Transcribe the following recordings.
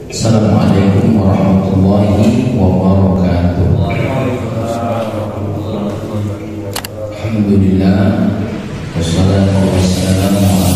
Assalamualaikum warahmatullahi wabarakatuh. Alhamdulillah, wassalatu wassalamu ala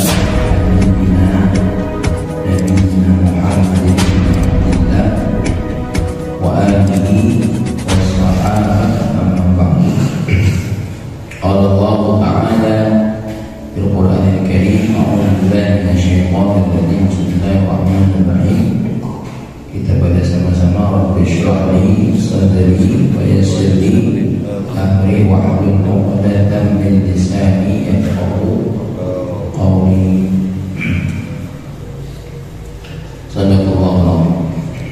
nabiyyina Muhammadin Abdillah wa alihi wa sahbihi amma ba'du. Qala Allah ta'ala fil Qur'anil Karim, a'udzu billahi minasyaitonir rajim. Bismillahirrahmanirrahim. Kita baca sama-sama. Rabbi shrah li sadri wa yassir li amri wahlul 'uqdatam min lisani yafqahu qawli. Sadaqallahu.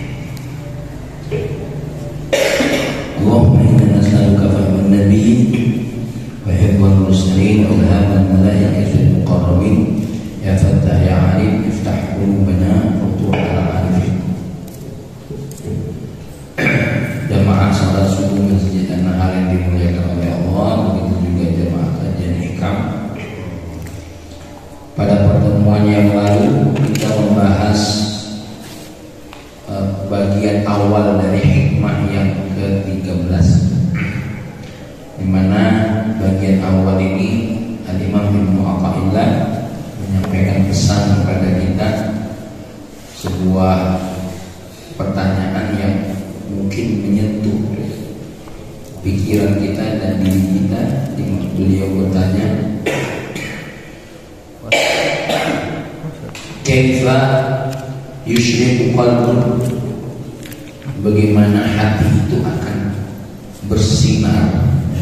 Allahumma inna nas'aluka fahman nabiyyin wa hifdzal mursalin wa ilhamal malaikatil muqarrabin. Ya Fattah ya Alim, iftah qulubana wa arifin. Jamaah salat subuh Masjid An-Nahl yang dimuliakan oleh Allah, begitu juga jamaah kajian hikam. Pada pertemuan yang lalu kita membahas bagian awal dari hikmah yang ke-13, di mana bagian awal ini Al-Imam Ibnu Athaillah menyampaikan pesan kepada kita, sebuah pertanyaan yang mungkin menyentuh pikiran kita dan diri kita. Beliau bertanya, kaifa yushriku qalbun, bagaimana hati itu akan bersinar,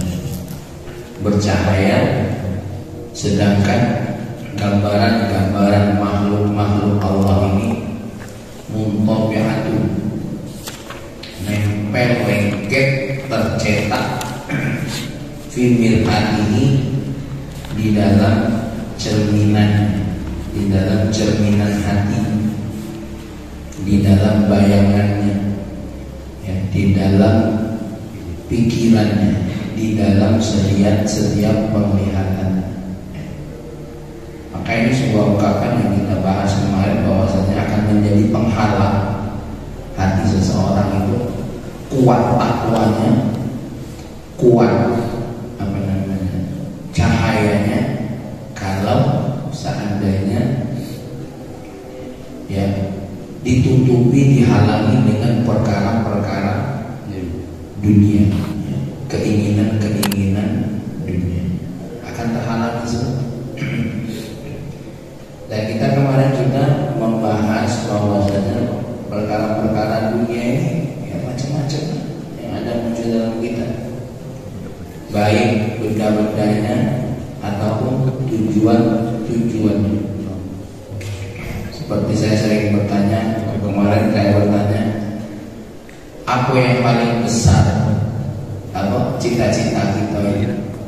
bercahaya, sedangkan gambaran-gambaran makhluk-makhluk Allah ini muntabi'atun, nempel, lengket, tercetak fi mir'atihi, di dalam cerminan, di dalam cerminan hati, di dalam bayangannya, ya, di dalam pikirannya, di dalam setiap penglihatan. Maka ini sebuah ungkapan yang kita bahas kemarin, bahwasanya akan menjadi penghalang hati seseorang itu kuat takwanya, kuat cahayanya, kalau seandainya ya ditutupi, dihalangi dengan perkara-perkara dunia, keinginan-keinginan dunia, akan terhalangi semua. Dan kita kemarin juga membahas bahwasanya perkara-perkara dunia ini ya macam-macam yang ada muncul dalam kita, baik benda-bendanya ataupun tujuan-tujuannya. Seperti saya sering bertanya, kemarin saya bertanya, apa yang paling besar, apa cita-cita kita ini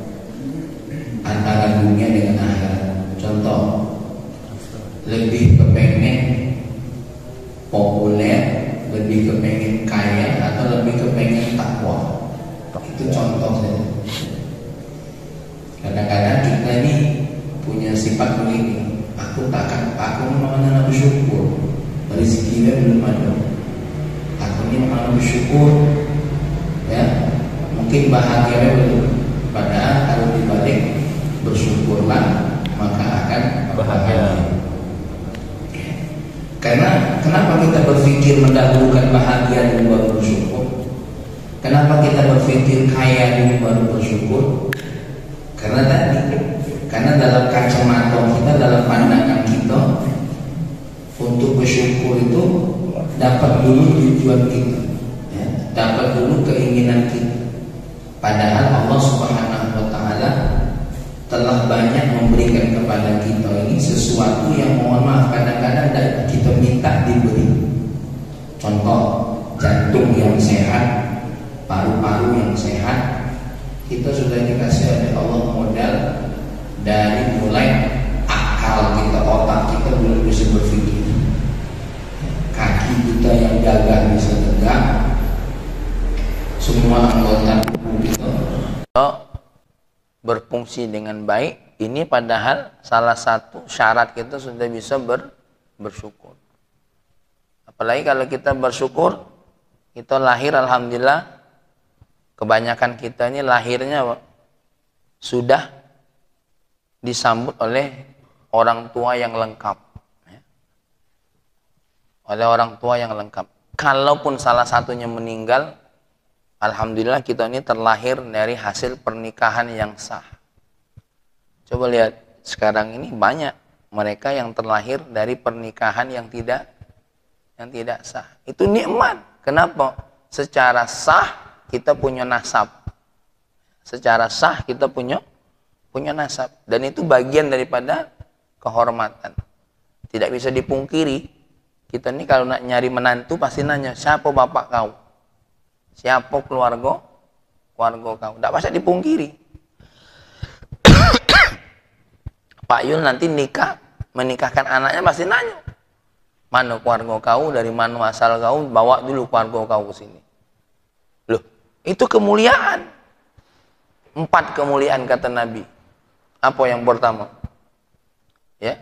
antara dunia dengan akhirat? Contoh, lebih kepengen populer, lebih kepengen kaya, atau lebih kepengen takwa? Itu contoh saja. Kadang-kadang kita ini punya sifat begini, aku mana bersyukur, rezekinya belum ada, aku ini mana bersyukur, ya mungkin bahagia belum. Padahal kalau dibalik, bersyukurlah maka akan bahagia. Karena kenapa kita berpikir mendahulukan bahagia dan baru bersyukur? Kenapa kita berpikir kaya dan baru bersyukur? Karena dalam kacamata kita, dalam pandangan kita, untuk bersyukur itu dapat dulu tujuan kita, ya, dapat dulu keinginan kita. Padahal Allah Subhanahu wa Ta'ala telah banyak memberikan kepada kita ini sesuatu yang, mohon maaf, kadang-kadang kita minta diberi. Contoh, jantung yang sehat, paru-paru yang sehat, kita sudah dikasih oleh Allah modal dari mulai akal kita, otak kita belum bisa berpikir, kaki kita yang gagah bisa tegak, semua anggota tubuh kita berfungsi dengan baik. Ini padahal salah satu syarat kita sudah bisa bersyukur. Apalagi kalau kita bersyukur, kita lahir alhamdulillah, kebanyakan kita ini lahirnya sudah disambut oleh orang tua yang lengkap. Oleh orang tua yang lengkap. Kalaupun salah satunya meninggal, alhamdulillah kita ini terlahir dari hasil pernikahan yang sah. Coba lihat, sekarang ini banyak mereka yang terlahir dari pernikahan yang tidak sah. Itu nikmat. Kenapa? Secara sah kita punya nasab. Secara sah kita punya nasab. Dan itu bagian daripada kehormatan. Tidak bisa dipungkiri. Kita ini kalau nak nyari menantu pasti nanya, siapa bapak kau? Siapa keluarga kau? Tidak bisa dipungkiri. Pak Yul nanti menikahkan anaknya pasti nanya, mana keluarga kau, dari mana asal kau, bawa dulu keluarga kau ke sini. Loh, itu kemuliaan. 4 kemuliaan kata Nabi. Apa yang pertama? Ya.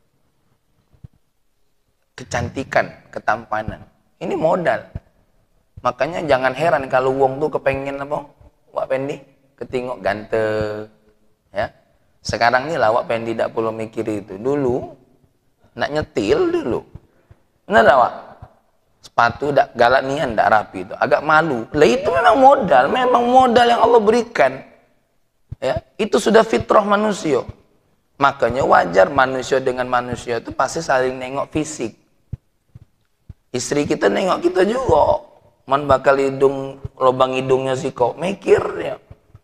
Kecantikan, ketampanan. Ini modal. Makanya jangan heran kalau wong tuh kepengen apa? Wak Pendi ketingok ganteng. Ya. Sekarang ini lah Wak Pendi tidak perlu mikir itu. Dulu nak nyetil dulu. Benar tak Wak? Sepatu dak galak nian dak rapi itu, agak malu. Lah itu memang modal yang Allah berikan. Ya, itu sudah fitrah manusia. Makanya wajar manusia dengan manusia itu pasti saling nengok fisik. Istri kita nengok kita juga. Man bakal lubang hidungnya sih kok mikir ya.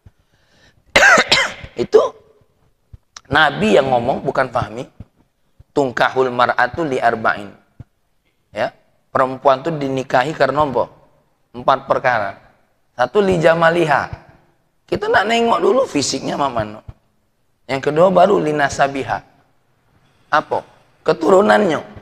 Itu Nabi yang ngomong, bukan Fahmi. Tungkahul mar'atu li arba'in. Ya, perempuan itu dinikahi karena apa? 4 perkara. 1 li jamaliha. Kita nak nengok dulu fisiknya mamano. Yang kedua baru li nasabiha. Apa? Keturunannya.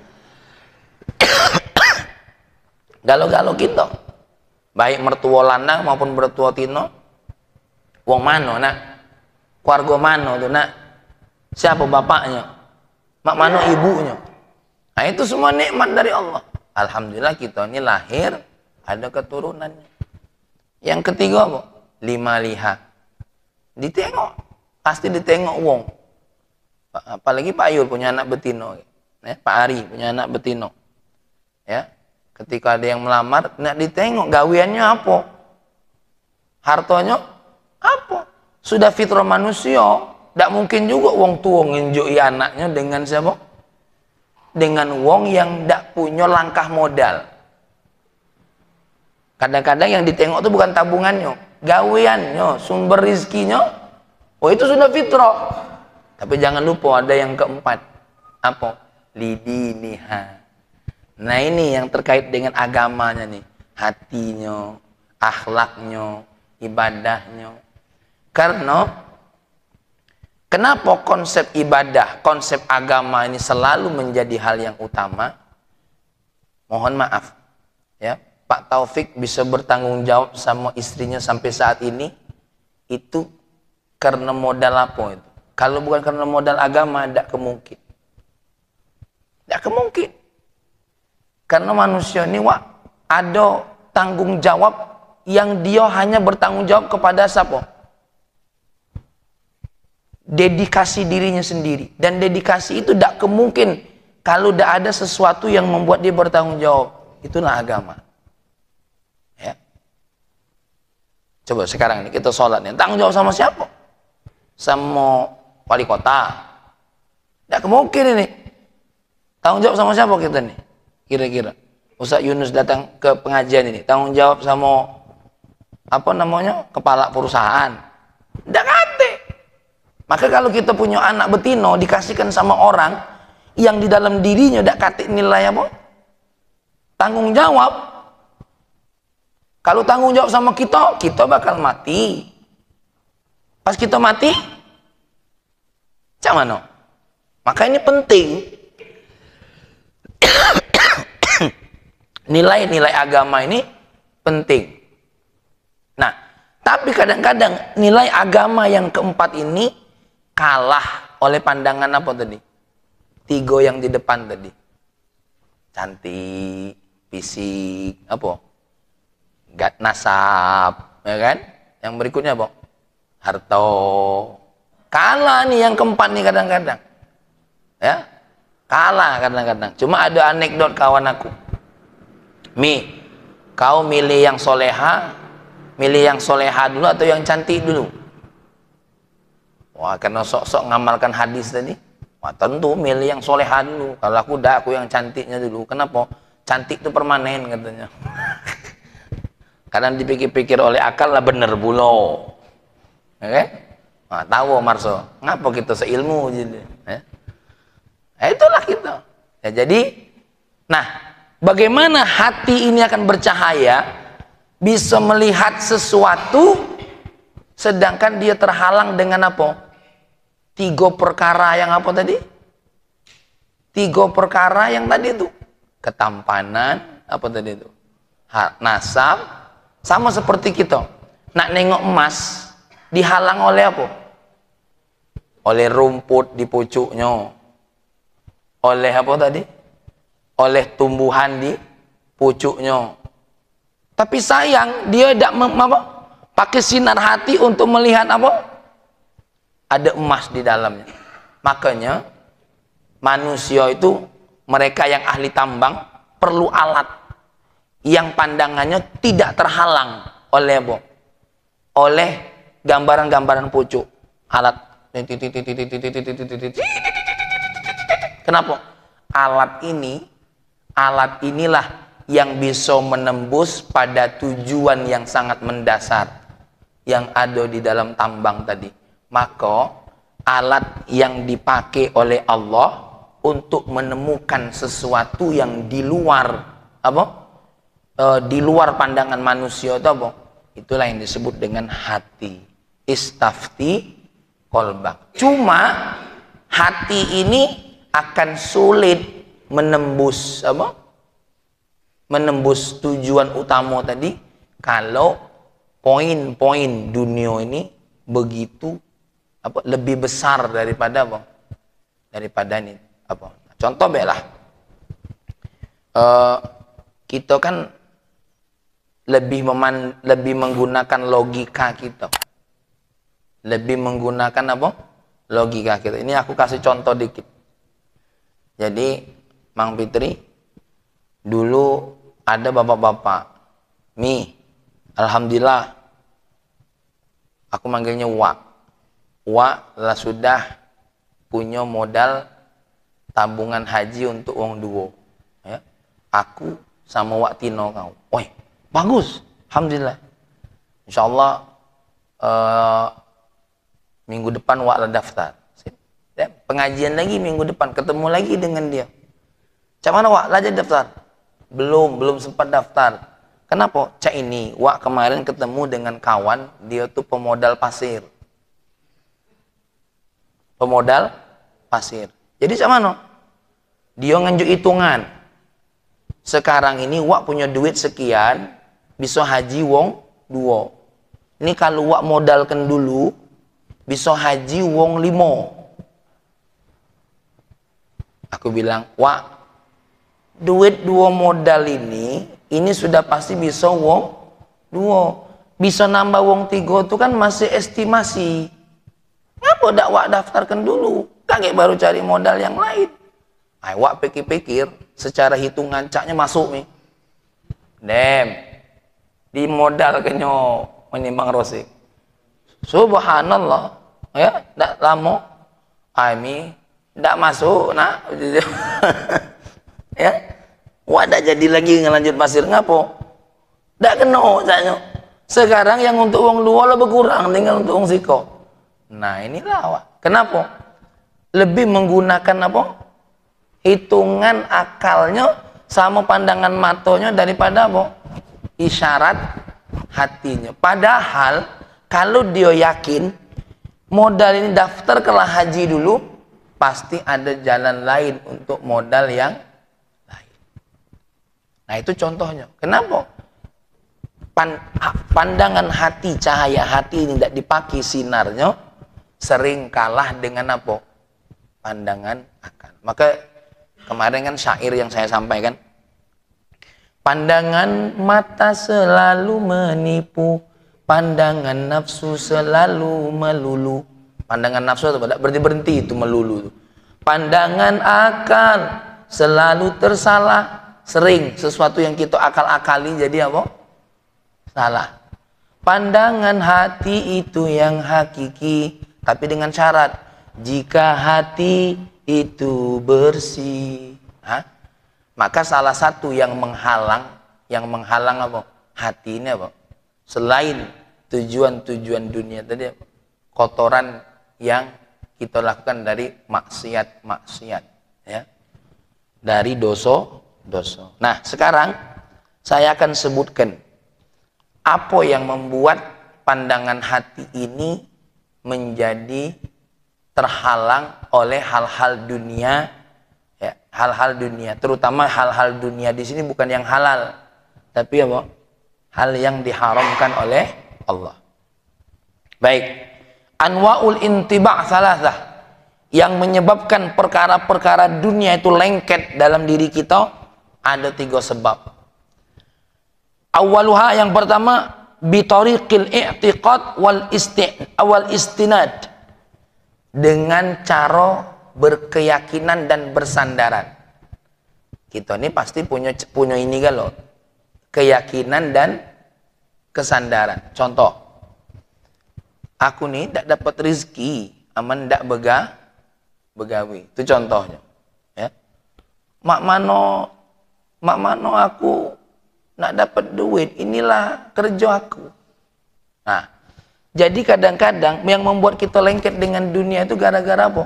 Galau-galau kita, baik mertua lanang maupun mertua tino, wong mano nak, keluarga mano tuh nak, siapa bapaknya, mak mano ibunya. Nah itu semua nikmat dari Allah. Alhamdulillah kita ini lahir ada keturunannya. Yang ketiga apa? 5 liha. Ditengok, pasti ditengok wong. Apalagi Pak Yul punya anak betino, ya, Pak Ari punya anak betino, ya. Ketika ada yang melamar, nak ditengok gawiannya apa? Hartanya apa? Sudah fitrah manusia. Tidak mungkin juga wong tua nginjoi anaknya dengan siapa? Dengan wong yang tidak punya langkah modal. Kadang-kadang yang ditengok itu bukan tabungannya, gawiannya, sumber rizkinya. Oh itu sudah fitrah. Tapi jangan lupa ada yang keempat. Apa? Lidiniha. Nah ini yang terkait dengan agamanya nih. Hatinya, akhlaknya, ibadahnya. Karena kenapa konsep ibadah, konsep agama ini selalu menjadi hal yang utama? Mohon maaf, ya, Pak Taufik bisa bertanggung jawab sama istrinya sampai saat ini, itu karena modal apa itu? Kalau bukan karena modal agama, tidak kemungkin. Tidak kemungkin. Karena manusia ini ada tanggung jawab yang dia hanya bertanggung jawab kepada siapa? Dedikasi dirinya sendiri. Dan dedikasi itu tidak kemungkin kalau tidak ada sesuatu yang membuat dia bertanggung jawab. Itulah agama. Ya. Coba sekarang ini kita sholat nih. Tanggung jawab sama siapa? Sama wali kota. Tidak kemungkin ini. Tanggung jawab sama siapa kita nih? Kira-kira Ustaz Yunus datang ke pengajian ini, tanggung jawab sama apa namanya, kepala perusahaan? Tidak kate. Maka kalau kita punya anak betino dikasihkan sama orang yang di dalam dirinya tidak kate nilai apa? Tanggung jawab. Kalau tanggung jawab sama kita, kita bakal mati. Pas kita mati, macam mana? Maka ini penting. Nilai-nilai agama ini penting. Nah, tapi kadang-kadang nilai agama yang keempat ini kalah oleh pandangan apa tadi? 3 yang di depan tadi. Cantik, fisik, apa? Gat nasab, ya kan? Yang berikutnya apa? Harta. Kalah nih yang keempat nih kadang-kadang. Ya. Kalah kadang-kadang. Cuma ada anekdot kawan aku. Kau milih yang soleha dulu atau yang cantik dulu? Wah, karena sok-sok ngamalkan hadis tadi. Wah, tentu milih yang soleha dulu. Kalau aku yang cantiknya dulu. Kenapa? Cantik itu permanen katanya. Kadang dipikir-pikir oleh akal lah bener bulo. Oke? Nah, tahu Marso, ngapa kita seilmu jadi? Itulah kita. Ya, jadi, nah, bagaimana hati ini akan bercahaya, bisa melihat sesuatu, sedangkan dia terhalang dengan apa? 3 perkara yang apa tadi? 3 perkara yang tadi itu. Ketampanan, apa tadi itu? Nasab, sama seperti kita. Nak nengok emas, dihalang oleh apa? Oleh rumput di pucuknya. Oleh apa tadi? Oleh tumbuhan di pucuknya. Tapi sayang, dia tidak pakai sinar hati untuk melihat apa? Ada emas di dalamnya. Makanya manusia itu, mereka yang ahli tambang perlu alat yang pandangannya tidak terhalang oleh apa? Oleh gambaran-gambaran pucuk. Alat. Kenapa? Alat inilah yang bisa menembus pada tujuan yang sangat mendasar yang ada di dalam tambang tadi. Maka alat yang dipakai oleh Allah untuk menemukan sesuatu yang di luar apa? Di luar pandangan manusia itu apa? Itulah yang disebut dengan hati. Istafti qalbak. Cuma hati ini akan sulit menembus apa? Menembus tujuan utama tadi kalau poin-poin dunia ini begitu apa? Lebih besar daripada apa? Daripada ini apa? Contoh belah. Kita kan lebih menggunakan logika kita. Lebih menggunakan apa? Logika kita. Ini aku kasih contoh dikit. Jadi, Mang Fitri, dulu ada bapak-bapak. Alhamdulillah, aku manggilnya Wak. Wak lah sudah punya modal tabungan haji untuk uang duo. Ya. Aku sama Wak Tino kau. Woi, bagus. Alhamdulillah. Insyaallah minggu depan Wak lah daftar. Ya, pengajian lagi minggu depan, ketemu lagi dengan dia. Cak mana Wak? Lah jadi daftar? Belum sempat daftar. Kenapa? Cak ini, Wak kemarin ketemu dengan kawan, dia tuh pemodal pasir. Pemodal pasir. Jadi cak mana? Dia nganjuk hitungan. Sekarang ini Wak punya duit sekian, bisa haji wong 2. Ini kalau Wak modalkan dulu, bisa haji wong 5. Aku bilang, Wak, duit 2 modal ini sudah pasti bisa wong 2. Bisa nambah wong 3 itu kan masih estimasi. Ngapa dak Wak daftarkan dulu? Kakek baru cari modal yang lain. Wak pikir-pikir, secara hitungan caknya masuk nih. Di modal kenyo menimbang Rosik. Subhanallah. Ya, dak lama. Ndak masuk nak. Ya, Wak dak jadi lagi ngelanjut pasir ngapo? Ndak kena caknya. Sekarang yang untuk uang 2 lah berkurang, tinggal untuk uang siko. Nah inilah Wak. Kenapa? Lebih menggunakan apa? Hitungan akalnya sama pandangan matonya daripada apa? Isyarat hatinya. Padahal kalau dia yakin modal ini daftar kelah haji dulu, pasti ada jalan lain untuk modal yang lain. Nah itu contohnya. Kenapa? Pandangan hati, cahaya hati ini tidak dipakai sinarnya, sering kalah dengan apa? Pandangan akal. Maka kemarin kan syair yang saya sampaikan, Pandangan mata selalu menipu, pandangan nafsu selalu melulu. Pandangan nafsu itu berhenti itu melulu. Pandangan akal selalu tersalah. Sering sesuatu yang kita akal-akali jadi apa? Salah. Pandangan hati itu yang hakiki, tapi dengan syarat jika hati itu bersih. Hah? Maka salah satu yang menghalang apa? Hati ini apa? Selain tujuan-tujuan dunia tadi, kotoran yang kita lakukan dari maksiat-maksiat, ya, dari dosa. Nah, sekarang saya akan sebutkan apa yang membuat pandangan hati ini menjadi terhalang oleh hal-hal dunia, ya, hal-hal dunia, terutama hal-hal dunia di sini bukan yang halal, tapi apa? Hal yang diharamkan oleh Allah. Baik, anwaul intiba' salasah, yang menyebabkan perkara-perkara dunia itu lengket dalam diri kita. Ada 3 sebab. Awaluha, yang pertama, bitariqil i'tiqad wal istinad, dengan cara berkeyakinan dan bersandaran. Kita ini pasti punya ini kan loh, keyakinan dan kesandaran. Contoh, aku nih tidak dapat rezeki, aman tidak begawi. Itu contohnya. Ya. Mak mano aku nak dapat duit, inilah kerja aku. Nah, jadi kadang-kadang yang membuat kita lengket dengan dunia itu gara-gara apa?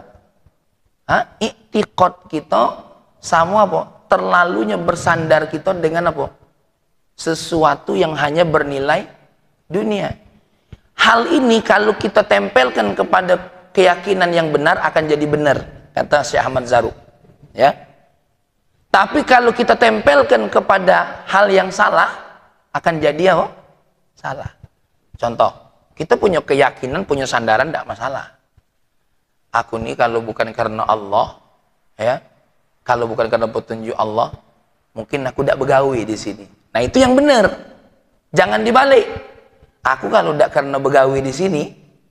I'tiqad kita sama apa? Terlalunya bersandar kita dengan apa? Sesuatu yang hanya bernilai dunia. Hal ini kalau kita tempelkan kepada keyakinan yang benar akan jadi benar, kata Syekh Ahmad Zarruq. Ya. Tapi kalau kita tempelkan kepada hal yang salah, akan jadi apa? Salah. Contoh, kita punya keyakinan, punya sandaran, tidak masalah. Aku nih kalau bukan karena Allah, ya, kalau bukan karena petunjuk Allah, mungkin aku tidak begawi di sini. Nah, itu yang benar. Jangan dibalik. Aku kalau tidak karena begawi di sini,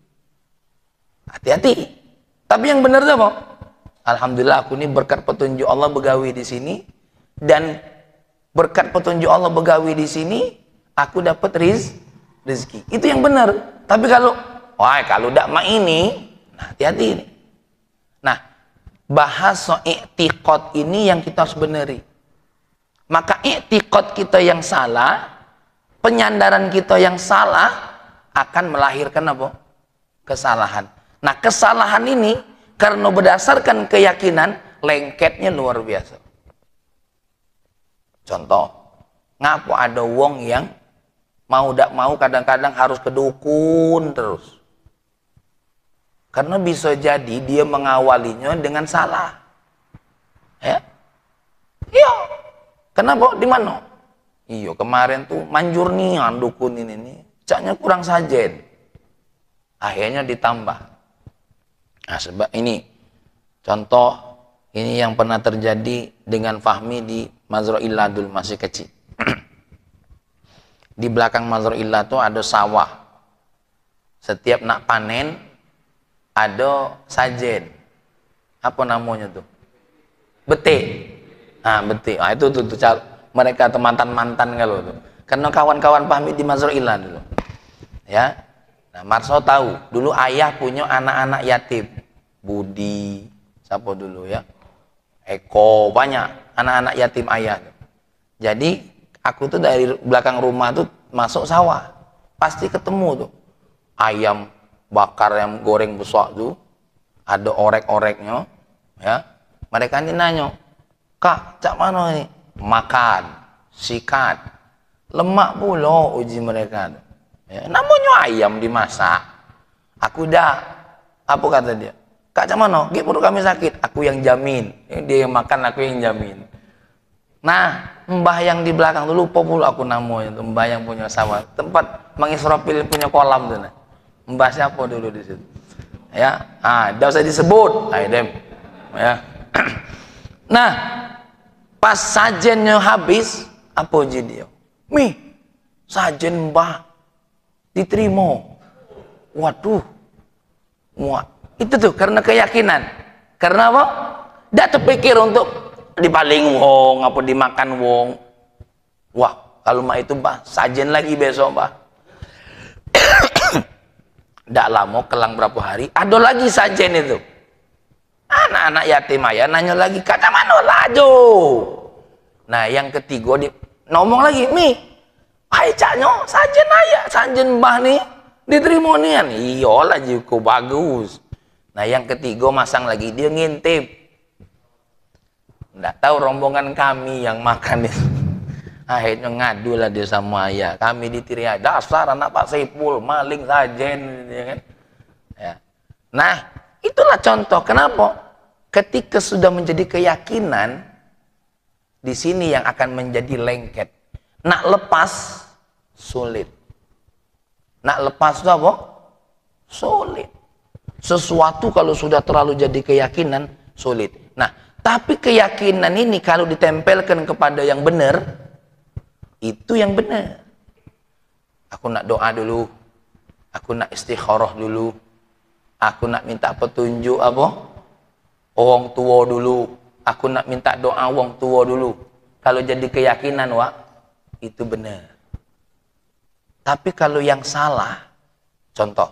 hati-hati. Tapi yang benar itu apa? Alhamdulillah aku ini berkat petunjuk Allah begawi di sini, dan berkat petunjuk Allah begawi di sini aku dapat rezeki. Itu yang benar. Tapi kalau tidak mak ini, nah, hati-hati ini. Nah, bahasa i'tiqad ini yang kita harus beneri. Maka i'tiqad kita yang salah, penyandaran kita yang salah akan melahirkan apa? Kesalahan. Nah, kesalahan ini karena berdasarkan keyakinan, lengketnya luar biasa. Contoh, ngapa ada wong yang mau tidak mau kadang-kadang harus ke dukun terus? Karena bisa jadi dia mengawalinya dengan salah. Ya? Iya. Kenapa? Di mana? Iya, kemarin tuh manjur nih dukun ini caknya kurang sajen. Akhirnya ditambah. Nah, sebab ini contoh ini yang pernah terjadi dengan Fahmi di Mazra'illah dulu masih kecil. Di belakang Mazra'illah itu ada sawah. Setiap nak panen ada sajen. Apa namanya tuh? Bete. Nah, bete. Nah, itu tuh mereka tuh mantan-mantan kalau tuh. Karena kawan-kawan Fahmi di Mazra'illah dulu. Ya. Nah, Marso tahu, dulu ayah punya anak-anak yatim. Budi, siapa dulu ya? Eko, banyak anak-anak yatim ayah. Jadi, aku tuh dari belakang rumah tuh masuk sawah. Pasti ketemu tuh. Ayam bakar yang goreng besar tuh. Ada orek-oreknya. Ya. Mereka ini nanya, Kak, cak mana ini? Makan, sikat. Lemak pula uji mereka tuh. Ya, namanya ayam dimasak. Aku dah, apa kata dia? Kak Camano, perut kami sakit. Aku yang jamin. Dia yang makan, aku yang jamin. Nah, mbah yang di belakang dulu, lupa aku namanya. Mbah yang punya sawah. Tempat Mang Isrofil punya kolam tuh. Nah. Mbah siapa dulu di situ? Ya, dah usah disebut. Ayo dem. Ya. Nah, pas sajennya habis, Apa je dia? Mi, sajen mbah diterima. Waduh. Muat. Itu tuh karena keyakinan. Karena apa? Tidak terpikir untuk dipaling wong, apa dimakan wong. Wah, kalau mak itu mbah, sajen lagi besok mbah. Tidak lama, kelang berapa hari, ada lagi sajen itu. Anak-anak yatim ayah nanya lagi, kata mana lajo? Nah, yang ketiga ngomong lagi, Mi, hai caknya, sajen ayah, sajen mbah nih, diterima nian. Iyalah juga bagus. Nah, yang ketiga masang lagi, dia ngintip. Nggak tahu rombongan kami yang makan itu. Akhirnya ngadu lah dia sama ayah. Kami ditiria, dasar anak Pak Saipul, maling sajen. Ya kan? Ya. Nah, itulah contoh. Kenapa? Ketika sudah menjadi keyakinan, di sini yang akan menjadi lengket. Nak lepas, sulit. Nak lepas itu apa? Sulit. Sesuatu kalau sudah terlalu jadi keyakinan, sulit. Nah, tapi keyakinan ini kalau ditempelkan kepada yang benar, itu yang benar. Aku nak doa dulu. Aku nak istikharah dulu. Aku nak minta petunjuk apa? Orang tua dulu. Aku nak minta doa orang tua dulu. Kalau jadi keyakinan, Wak, itu benar. Tapi kalau yang salah, contoh,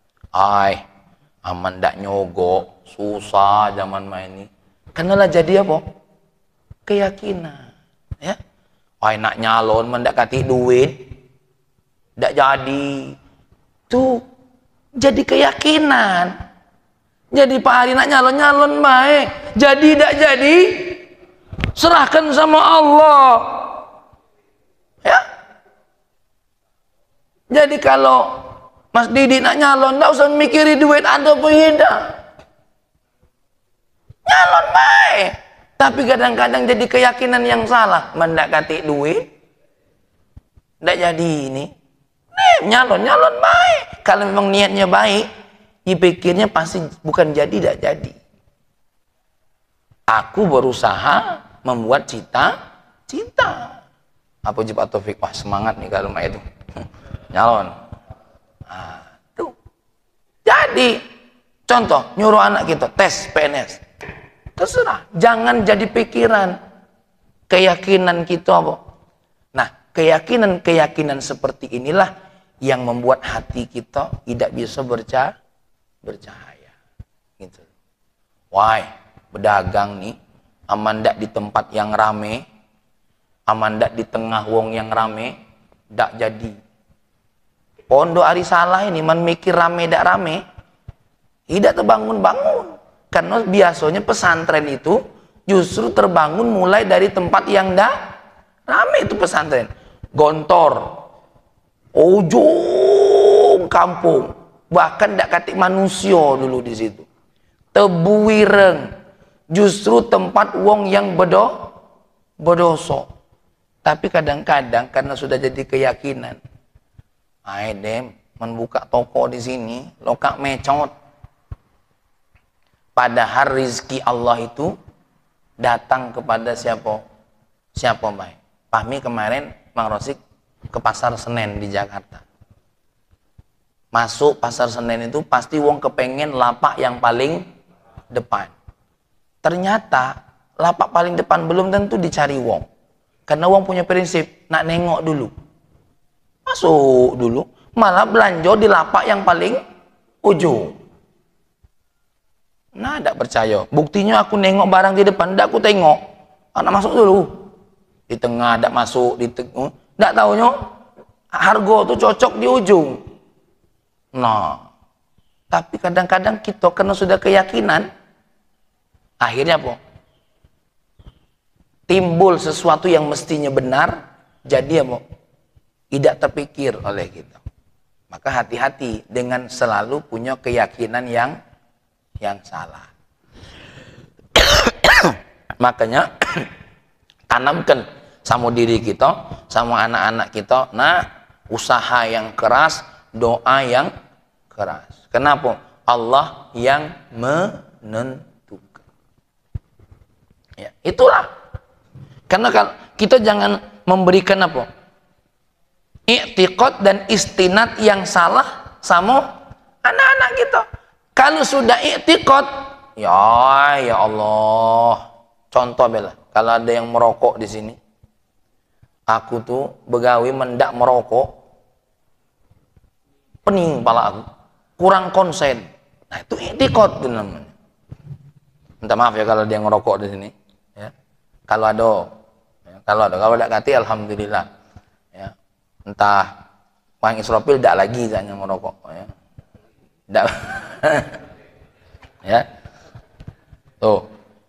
aman ndak nyogok, susah zaman main ini. Kenalah jadi apa? Keyakinan. Ya. Nak nyalon, mendak kati duit, ndak jadi. Tuh, jadi keyakinan. Jadi Pak Hari nak nyalon-nyalon baik. Jadi ndak jadi, serahkan sama Allah. Ya. Jadi kalau Mas Didi nak nyalon, ndak usah mikirin duit ada apa tidak. Nyalon baik. Tapi kadang-kadang jadi keyakinan yang salah. Mendekati duit. Ndak jadi ini. Nyalon-nyalon baik. Kalau memang niatnya baik, dipikirnya pasti bukan jadi, tidak jadi. Aku berusaha membuat cita-cita. Apa Pak Taufik? Wah, semangat nih kalau itu. Nyalon. Nah, tuh. Jadi, contoh, nyuruh anak kita tes PNS. Terserah, jangan jadi pikiran. Keyakinan kita apa? Nah, keyakinan-keyakinan seperti inilah yang membuat hati kita tidak bisa bercahaya. Gitu. Wah, berdagang nih, aman ndak di tempat yang rame, aman ndak di tengah wong yang rame, ndak jadi. Pondok Ari Salah ini man mikir rame ndak rame, tidak terbangun-bangun. Karena biasanya pesantren itu justru terbangun mulai dari tempat yang ndak rame itu pesantren. Gontor, ujung kampung, bahkan ndak katik manusia dulu di situ. Tebu Ireng, justru tempat wong yang berdosa. Tapi kadang-kadang karena sudah jadi keyakinan, dem membuka toko di sini, lokak mecot. Padahal rizki Allah itu datang kepada siapa? Siapa baik? Pahmi kemarin Mang Rosik ke pasar Senen di Jakarta. Masuk pasar Senen itu pasti wong kepengen lapak yang paling depan. Ternyata lapak paling depan belum tentu dicari wong. Karena wong punya prinsip nak nengok dulu. Masuk dulu, malah belanja di lapak yang paling ujung. Nah, tidak percaya. Buktinya aku nengok barang di depan, tidak aku tengok. Anak masuk dulu. Di tengah, tidak masuk. Di tengah, tidak tahunya harga itu cocok di ujung. Nah, tapi kadang-kadang kita karena sudah keyakinan, akhirnya apa? Timbul sesuatu yang mestinya benar, jadi apa? Tidak terpikir oleh kita. Maka hati-hati dengan selalu punya keyakinan yang salah. Makanya tanamkan sama diri kita, sama anak-anak kita, nah usaha yang keras, doa yang keras. Kenapa? Allah yang menentukan. Ya, itulah. Karena kita jangan memberikan apa? I'tiqad dan istinad yang salah sama anak-anak kita. Kalau sudah i'tiqad, ya Allah. Contoh bela, kalau ada yang merokok di sini, aku tuh begawi mendak merokok, pening kepala aku, kurang konsen. Nah itu i'tiqad tuh namanya. Minta maaf ya kalau dia ngerokok di sini. Ya. Kalau kalau tidak kati alhamdulillah. Ya. Entah Bang Israfil tidak lagi hanya merokok. Ya. Tidak. Ya. Tuh.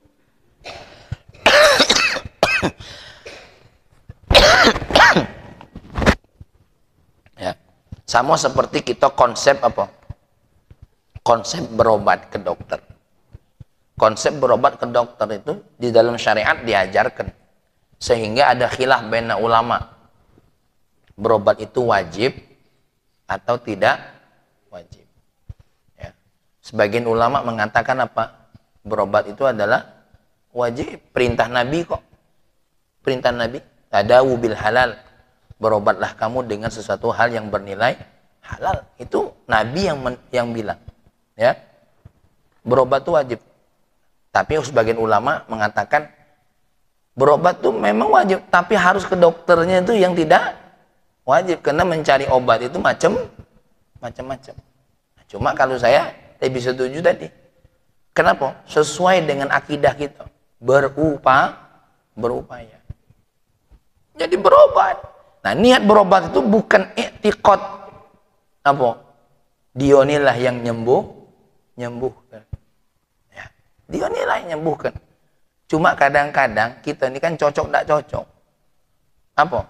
Ya. Sama seperti kita konsep apa? Konsep berobat ke dokter. Konsep berobat ke dokter itu di dalam syariat diajarkan. Sehingga ada khilaf baina ulama. Berobat itu wajib atau tidak wajib. Ya. Sebagian ulama mengatakan apa? Berobat itu adalah wajib. Perintah Nabi kok. Perintah Nabi. Tadawu bil halal. Berobatlah kamu dengan sesuatu hal yang bernilai halal. Itu Nabi yang bilang. Ya. Berobat itu wajib. Tapi sebagian ulama mengatakan berobat itu memang wajib, tapi harus ke dokternya itu yang tidak wajib, karena mencari obat itu macam-macam. Cuma kalau saya lebih setuju tadi. Kenapa? Sesuai dengan akidah kita. Berupaya. Jadi berobat. Nah, niat berobat itu bukan i'tiqad apa? Dia inilah yang nyembuhkan. Dia nilai nyembuhkan. Cuma kadang-kadang kita ini kan cocok tidak cocok. Apa?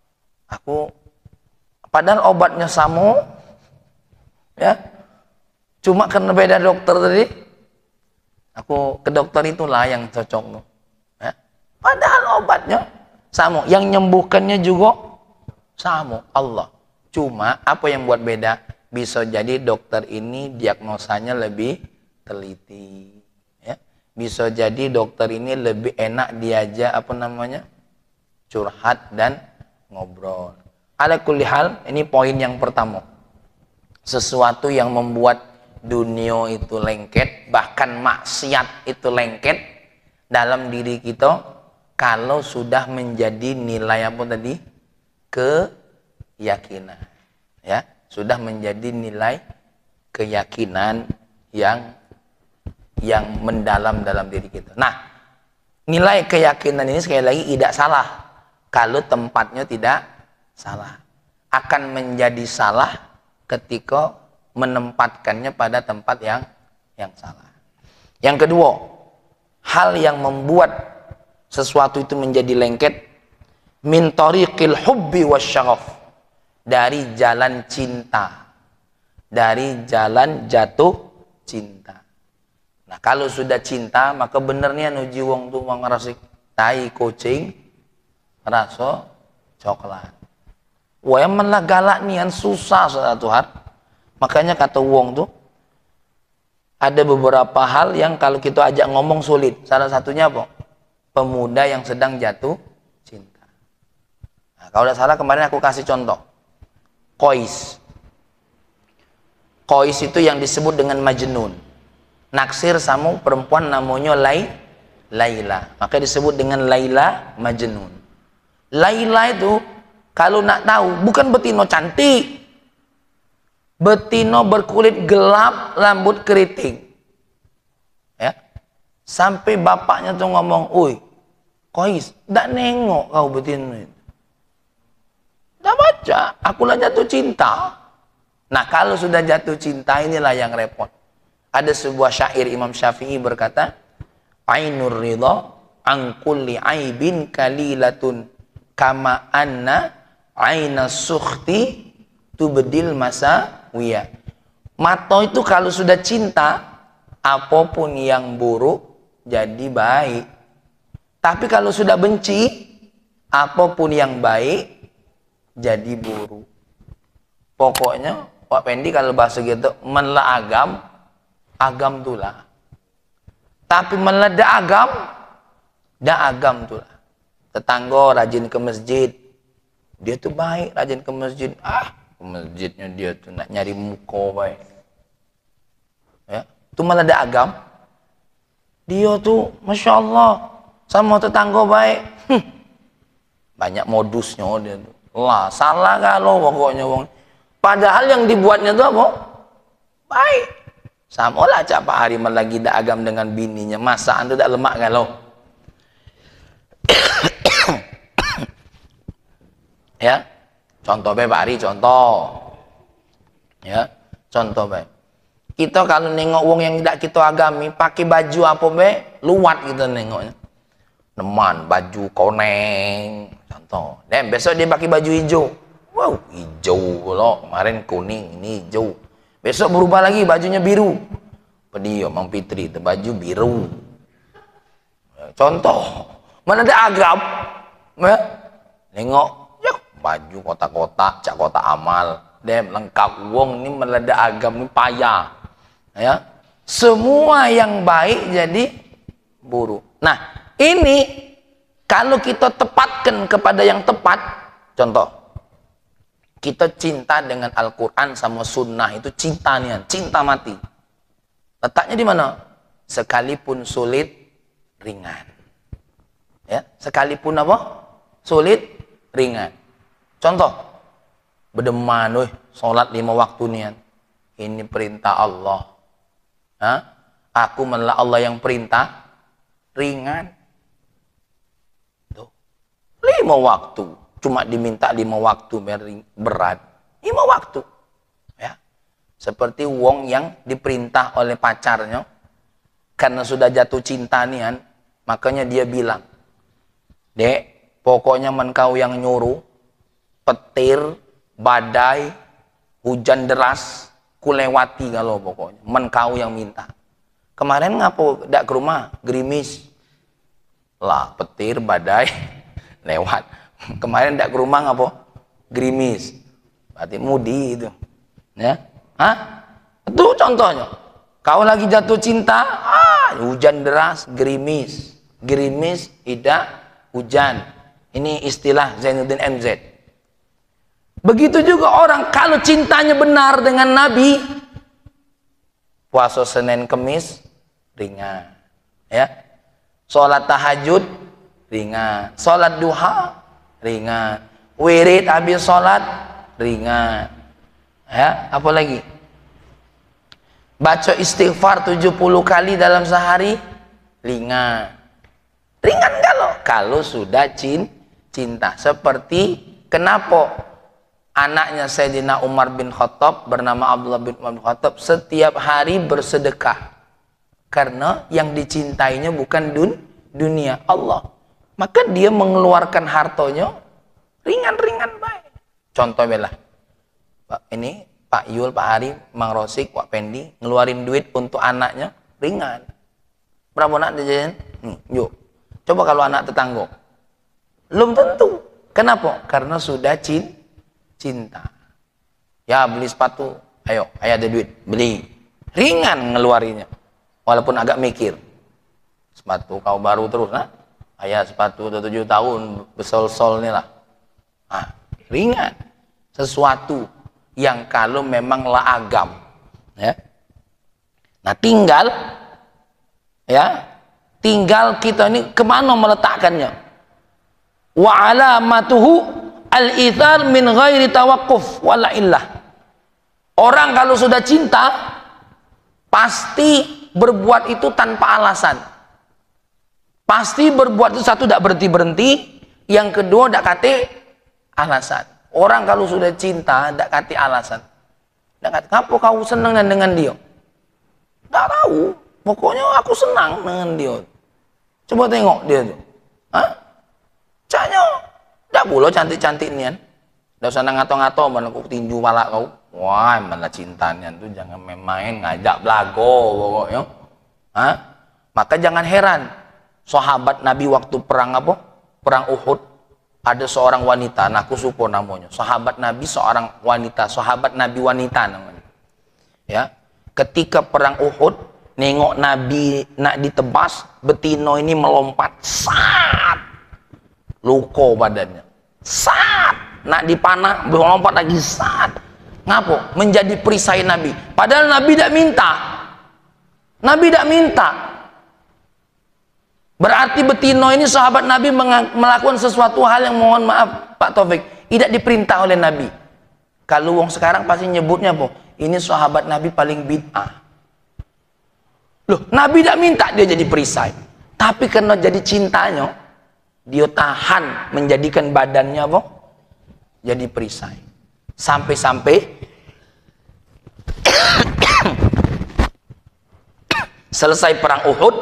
Padahal obatnya sama, ya. Cuma karena beda dokter tadi, aku ke dokter itulah yang cocok. Ya. Padahal obatnya sama, yang nyembuhkannya juga sama, Allah. Cuma apa yang buat beda? Bisa jadi dokter ini diagnosanya lebih teliti. Bisa jadi dokter ini lebih enak diajak curhat dan ngobrol. Ala kulli hal, ini poin yang pertama. Sesuatu yang membuat dunia itu lengket, bahkan maksiat itu lengket dalam diri kita kalau sudah menjadi nilai apa tadi? Keyakinan. Ya, sudah menjadi nilai keyakinan yang mendalam dalam diri kita. Nah, nilai keyakinan ini sekali lagi tidak salah kalau tempatnya tidak salah. Akan menjadi salah ketika menempatkannya pada tempat yang salah. Yang kedua, hal yang membuat sesuatu itu menjadi lengket min tariqil hubbi wasyagaf, dari jalan cinta, dari jalan jatuh cinta. Nah, kalau sudah cinta, maka benernya nuji wong tuh wong rasik tai kucing rasa coklat. Wah, yang malah galak nian susah satu hari. Makanya kata wong tuh ada beberapa hal yang kalau kita ajak ngomong sulit. Salah satunya apa? Pemuda yang sedang jatuh cinta. Nah, kalau tidak salah kemarin aku kasih contoh. Qais itu yang disebut dengan Majnun. Naksir sama perempuan namanya Laila. Maka disebut dengan Laila Majnun. Laila itu kalau nak tahu bukan betino cantik. Betino berkulit gelap, rambut keriting. Ya. Sampai bapaknya tuh ngomong, "Oi, Qais, ndak nengok kau betino itu. Ndak baca, aku lah jatuh cinta." Nah, kalau sudah jatuh cinta inilah yang repot. Ada sebuah syair Imam Syafi'i berkata, "Ainur ridha an kulli aibin kalilatun kama anna aina sukhti tubdil masawiya." Mata itu kalau sudah cinta, apapun yang buruk jadi baik. Tapi kalau sudah benci, apapun yang baik jadi buruk. Pokoknya Pak Pendi kalau bahasa gitu, menla agam tulah. Tapi meledak agam tulah. Tetangga rajin ke masjid, Dia tuh baik, rajin ke masjid. Ke masjidnya dia tuh nak nyari muka baik. Ya, itu malah ada agam. Dia tuh, Masya Allah, sama tetangga baik. Banyak modusnya dia tuh. Lah, salah kalau pokoknya wong. Padahal yang dibuatnya tuh apa? Baik. Sama lah Cak Pak Hari lagi dak agam dengan bininya. Masa anda tak lemak kalau? Ya, contoh Pak Hari, contoh. Ya, contoh baik. Kita kalau nengok wong yang tidak kita agami, pakai baju apa be? Luat kita nengoknya. Neman baju koneng, contoh. Dan besok dia pakai baju hijau. Wow, hijau loh. Kemarin kuning, ini hijau. Besok berubah lagi bajunya biru. Pedio Mang Fitri itu baju biru. Contoh. Mana ada agam? Ya? Nengok, ya, baju kotak-kotak, cak kotak amal. Dem lengkap wong ini melada agam ini payah. Ya. Semua yang baik jadi buruk. Nah, ini kalau kita tepatkan kepada yang tepat, contoh, kita cinta dengan Al-Quran sama Sunnah itu cinta nih, cinta mati. Letaknya di mana? Sekalipun sulit, ringan. Ya, sekalipun apa? Sulit, ringan. Contoh, berdeman, sholat 5 waktu nian. Ini perintah Allah. Hah? Aku menolak Allah yang perintah, ringan. 5 waktu, cuma diminta 5 waktu berat. 5 waktu, ya. Seperti wong yang diperintah oleh pacarnya, karena sudah jatuh cinta nian, makanya dia bilang, Dek, pokoknya kau yang nyuruh, petir, badai, hujan deras, kulewati kalau pokoknya, kau yang minta. Kemarin ngapo dak ke rumah, gerimis, lah petir, badai, lewat. Kemarin ndak ke rumah ngapo? Gerimis. Berarti mudi itu. Ya? Hah? Itu contohnya. Kau lagi jatuh cinta, hujan deras, gerimis. Gerimis, tidak, hujan. Ini istilah Zainuddin MZ. Begitu juga orang kalau cintanya benar dengan Nabi, puasa Senin Kemis, ringan. Ya? Sholat tahajud, ringan. Sholat duha, ringan. Wirid habis sholat, ringan. Ya, apa lagi? Baca istighfar 70 kali dalam sehari, ringan. Ringan kalau sudah cinta. Seperti kenapa anaknya Sayyidina Umar bin Khattab bernama Abdullah bin Umar bin Khattab setiap hari bersedekah. Karena yang dicintainya bukan dunia, Allah. Maka dia mengeluarkan hartanya ringan-ringan baik. Contoh bela, ini Pak Yul, Pak Ari, Mang Rosik, Pak Pendi ngeluarin duit untuk anaknya ringan. Berapa nak jajan? Yuk. Coba kalau anak tetangga. Belum tentu. Kenapa? Karena sudah cinta. Ya beli sepatu, ayo ada duit, beli. Ringan ngeluarinya. Walaupun agak mikir. Sepatu kau baru terus, nah? Ayah sepatu udah 7 tahun, besol-sol nih lah. Ringan. Sesuatu yang kalau memang agam. Ya. Nah tinggal kita ini kemana meletakkannya. Wa alamatuhu al-ithar min ghairi tawaqquf wala illah. Orang kalau sudah cinta pasti berbuat itu tanpa alasan. Pasti berbuat itu satu tidak berhenti-berhenti, yang kedua tidak kate alasan. Orang kalau sudah cinta tidak kate alasan. Tidak kate, kenapa kau senang dengan dia? Tidak tahu. Pokoknya aku senang dengan dia. Coba tengok dia tuh. Caknya tidak pula cantik-cantik nian. Tidak usah ngato-ngato mana aku tinju pala kau. Wah, mana cintanya tuh jangan main-main, ngajak belago pokoknya. Maka jangan heran. Sahabat Nabi waktu perang apa? Perang Uhud. Ada seorang wanita, aku supo namanya. Sahabat Nabi seorang wanita, sahabat Nabi wanita namanya. Ya. Ketika perang Uhud, nengok Nabi nak ditebas, betino ini melompat, luko badannya, nak dipanah, berlompat lagi saat. Ngapo? Menjadi perisai Nabi. Padahal Nabi tidak minta. Nabi tidak minta. Berarti Betino ini sahabat Nabi melakukan sesuatu hal yang, mohon maaf Pak Taufik, tidak diperintah oleh Nabi. Kalau wong sekarang pasti nyebutnya apa? Ini sahabat Nabi paling bid'ah. Loh, Nabi tidak minta dia jadi perisai. Tapi karena jadi cintanya, dia tahan menjadikan badannya apa? Jadi perisai. Sampai-sampai selesai perang Uhud,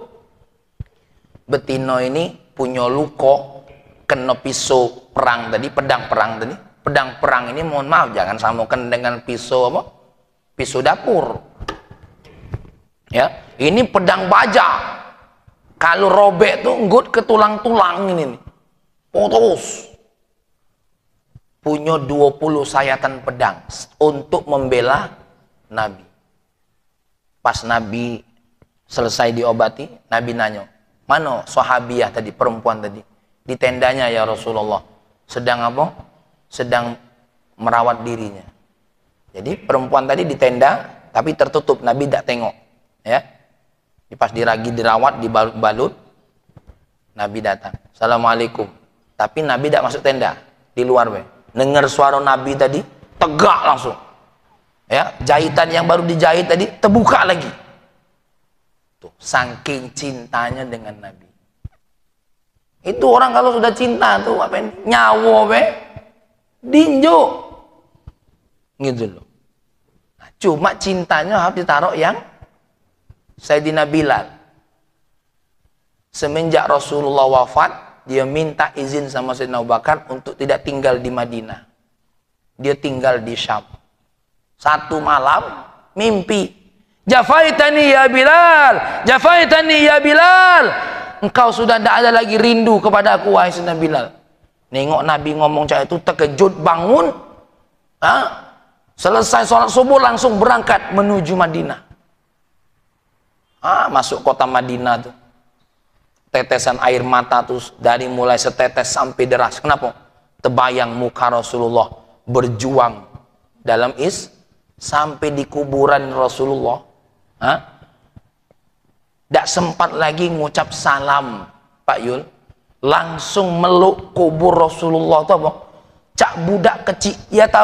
Betino ini punya luka kena pisau perang tadi, pedang perang tadi. Pedang perang ini mohon maaf jangan samakan dengan pisau apa? Pisau dapur. Ya, ini pedang baja. Kalau robek tuh nggut ke tulang-tulang ini nih. Putus. Punya 20 sayatan pedang untuk membela Nabi. Pas Nabi selesai diobati, Nabi nanya, "Mana sahabiah tadi, perempuan tadi?" "Di tendanya ya Rasulullah." "Sedang apa?" "Sedang merawat dirinya." Jadi perempuan tadi di tenda tapi tertutup, Nabi tidak tengok. Ya. Pas diragi dirawat, dibalut, Nabi datang. "Assalamualaikum." Tapi Nabi tidak masuk tenda, di luar be. Dengar suara Nabi tadi, tegak langsung. Ya, jahitan yang baru dijahit tadi terbuka lagi. Tuh, saking cintanya dengan Nabi. Itu orang kalau sudah cinta tuh apa ini? Nyawa be dinjo. Gitu loh. Nah, cuma cintanya harus ditaruh yang Sayyidina Bilal. Semenjak Rasulullah wafat, dia minta izin sama Sayyidina Abu Bakar untuk tidak tinggal di Madinah. Dia tinggal di Syam. Satu malam mimpi, "Jafaitani ya Bilal, jafaitani ya Bilal. Engkau sudah tidak ada lagi rindu kepada aku wahai Sayyidina Bilal." Nengok Nabi ngomong cak itu, terkejut bangun. Selesai sholat subuh langsung berangkat menuju Madinah. Masuk kota Madinah tuh. Tetesan air mata tuh dari mulai setetes sampai deras. Kenapa? Terbayang muka Rasulullah berjuang dalam sampai di kuburan Rasulullah. Tidak sempat lagi ngucap salam, Pak Yul. Langsung meluk kubur Rasulullah itu apa? Cak budak kecil,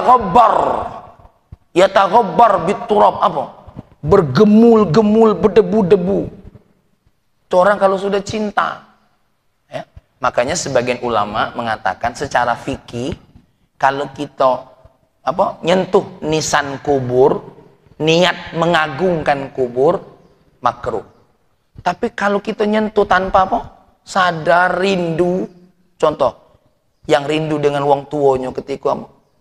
yataghabbar biturab apa? Bergemul-gemul, berdebu-debu. Itu orang kalau sudah cinta. Ya. Makanya sebagian ulama mengatakan secara fikih, kalau kita nyentuh nisan kubur, niat mengagungkan kubur, makruh. Tapi kalau kita nyentuh tanpa sadar rindu, contoh, yang rindu dengan wong tuanya ketika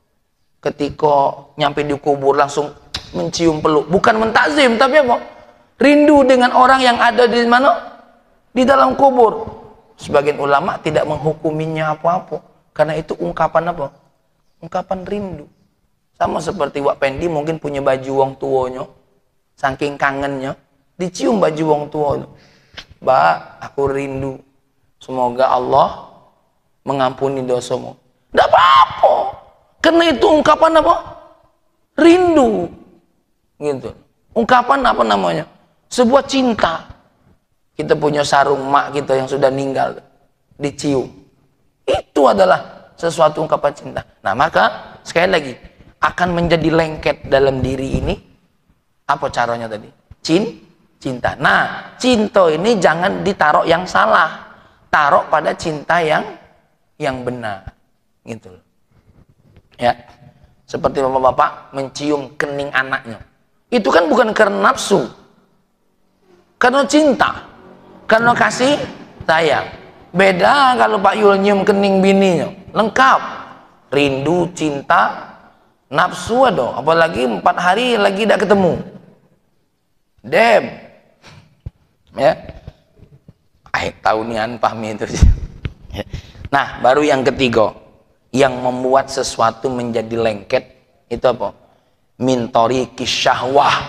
nyampe di kubur langsung mencium peluk, bukan mentakzim tapi rindu dengan orang yang ada di mana, di dalam kubur. Sebagian ulama tidak menghukuminya apa-apa karena itu ungkapan ungkapan rindu. Sama seperti Wak Pendi mungkin punya baju wong tuanya, saking kangennya dicium baju wong tuanya. "Mbak, aku rindu, semoga Allah mengampuni dosamu." Tidak apa-apa karena itu ungkapan rindu. Gitu. Ungkapan sebuah cinta. Kita punya sarung mak kita yang sudah meninggal, dicium. Itu adalah sesuatu ungkapan cinta. Nah, maka sekali lagi akan menjadi lengket dalam diri ini. Apa caranya tadi? Cinta. Nah, cinta ini jangan ditaruh yang salah. Taruh pada cinta yang benar. Gitu. Ya. Seperti bapak-bapak mencium kening anaknya. Itu kan bukan karena nafsu, karena cinta, karena kasih sayang. Beda kalau Pak Yul nyium kening bininya, lengkap. Rindu, cinta, nafsu ada. Apalagi 4 hari lagi tidak ketemu. Dem. Ya. Tahunian pahmi itu. Nah, baru yang ketiga, yang membuat sesuatu menjadi lengket itu apa? Mintori kisyahwah.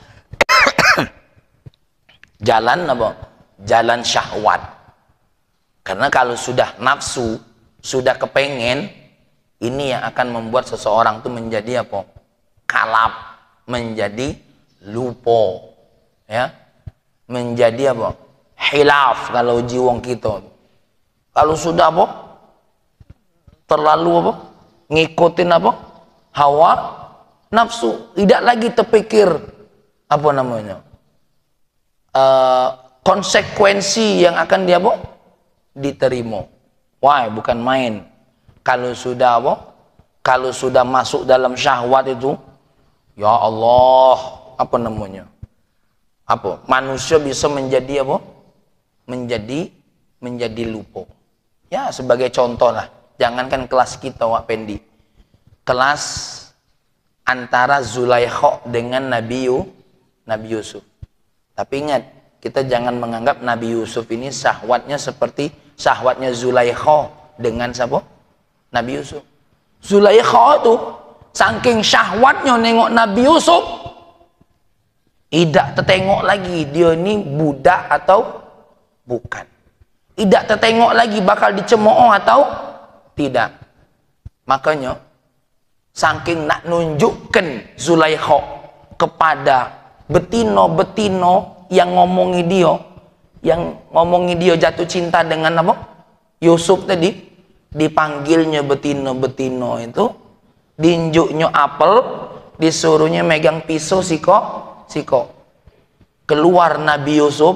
Jalan Jalan syahwat. Karena kalau sudah nafsu, sudah kepengen, Ini yang akan membuat seseorang tuh menjadi apa? Kalap, menjadi lupa, ya, menjadi apa? Hilaf kalau jiwang kita. Kalau sudah apa? Terlalu apa? Ngikutin apa? Hawa nafsu, tidak lagi terpikir apa namanya? Konsekuensi yang akan dia apa? Diterima. Wah, bukan main. Kalau sudah apa? Kalau sudah masuk dalam syahwat itu, ya Allah, apa namanya? Apa? Manusia bisa menjadi apa? Menjadi lupa. Ya, sebagai contoh lah. Jangankan kelas kita, Wak Pendi. Kelas antara Zulaikha dengan Nabi Yusuf. Tapi ingat, kita jangan menganggap Nabi Yusuf ini syahwatnya seperti syahwatnya Zulaikha dengan siapa? Nabi Yusuf. Zulaikha itu saking syahwatnya nengok Nabi Yusuf, tidak tertengok lagi dia ini budak atau bukan. Tidak tertengok lagi bakal dicemooh atau tidak. Makanya saking nak nunjukkan Zulaikha kepada betino-betino yang ngomongi dia jatuh cinta dengan apa? Yusuf tadi, dipanggilnya betino-betino itu, diinjuknya apel, disuruhnya megang pisau siko. Keluar Nabi Yusuf,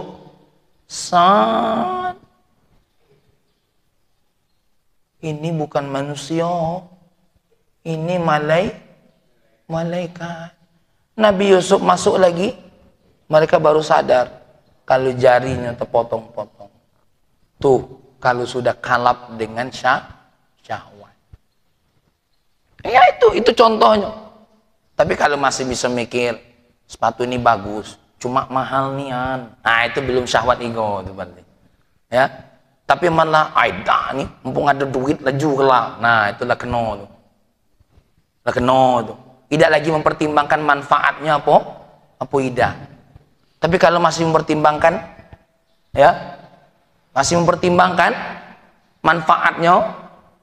ini bukan manusia, ini malaikat. Nabi Yusuf masuk lagi, mereka baru sadar kalau jarinya terpotong-potong. Tuh, kalau sudah kalap dengan syahwat. Ya itu contohnya. Tapi kalau masih bisa mikir, sepatu ini bagus, cuma mahal nian. Nah, itu belum syahwat ego tuh berarti. Ya. Tapi malah aida nih, mumpung ada duit laju kelak. Nah, itulah kena tuh. Lah kena tuh. Tidak lagi mempertimbangkan manfaatnya apa tidak. Tapi kalau masih mempertimbangkan, ya, masih mempertimbangkan manfaatnya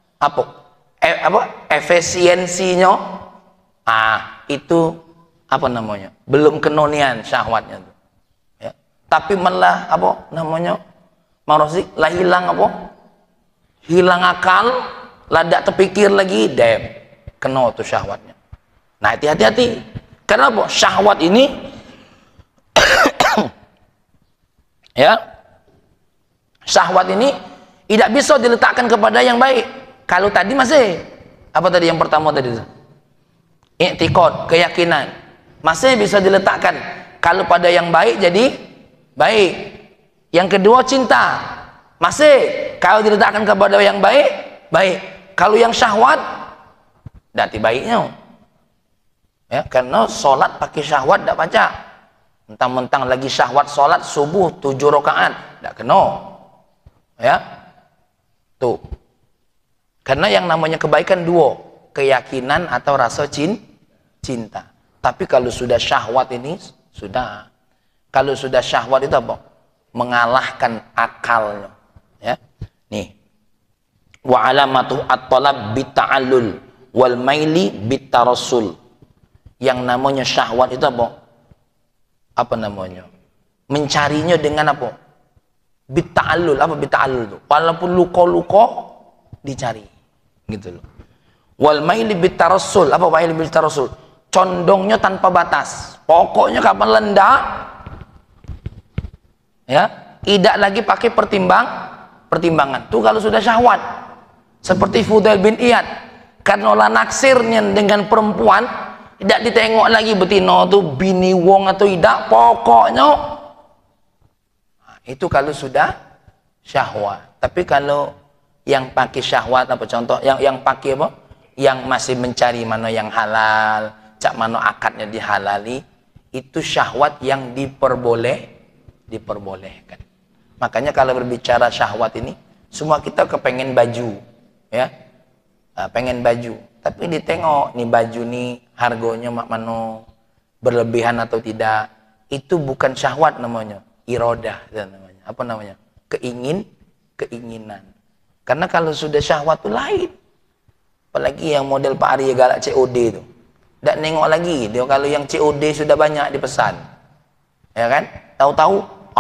efisiensinya, itu apa namanya, belum kenonian syahwatnya tuh, ya. Tapi malah apa namanya, marosik lah hilang akal, lah tidak terpikir lagi, kena tuh syahwatnya. Nah, hati-hati. Kenapa? Syahwat ini ya, syahwat ini tidak bisa diletakkan kepada yang baik. Kalau tadi masih apa tadi yang pertama tadi? I'tiqad, keyakinan. Masih bisa diletakkan. Kalau pada yang baik jadi baik. Yang kedua cinta. Masih kalau diletakkan kepada yang baik, baik. Kalau yang syahwat, dati baiknya. Ya, karena sholat pakai syahwat tidak baca. Mentang-mentang lagi syahwat sholat subuh 7 rakaat, tidak kena. Ya, tuh. Karena yang namanya kebaikan dua, keyakinan atau rasa cinta. Tapi kalau sudah syahwat ini sudah. Kalau sudah syahwat itu apa? Mengalahkan akalnya. Ya, nih. Wa alamatu at-talab bita'allul wal maili bitarassul. Yang namanya syahwat itu apa? Apa namanya? Mencarinya dengan apa? Bita'allul. Apa bita'allul itu? Walaupun luka-luka dicari. Gitu loh. Wal maili bitarassul. Apa maili bitarassul? Condongnya tanpa batas. Pokoknya kapan lendak, ya, tidak lagi pakai pertimbangan. Tuh kalau sudah syahwat. Seperti Fudail bin Iyad. Karena lah naksirnya dengan perempuan, tidak ditengok lagi betina tu bini wong atau tidak, pokoknya itu kalau sudah syahwat. Tapi kalau yang pakai syahwat, apa contoh yang pakai apa, yang masih mencari mana yang halal, cak mana akadnya dihalali, itu syahwat yang diperbolehkan. Makanya kalau berbicara syahwat ini, semua kita kepengen baju, ya, pengen baju. Tapi ditengok nih baju nih harganya mana, berlebihan atau tidak. Itu bukan syahwat namanya, iradah namanya. Apa namanya? Keinginan. Karena kalau sudah syahwat itu lain. Apalagi yang model Pak Arya galak COD itu. Tak nengok lagi dia kalau yang COD sudah banyak dipesan. Ya kan? Tahu-tahu,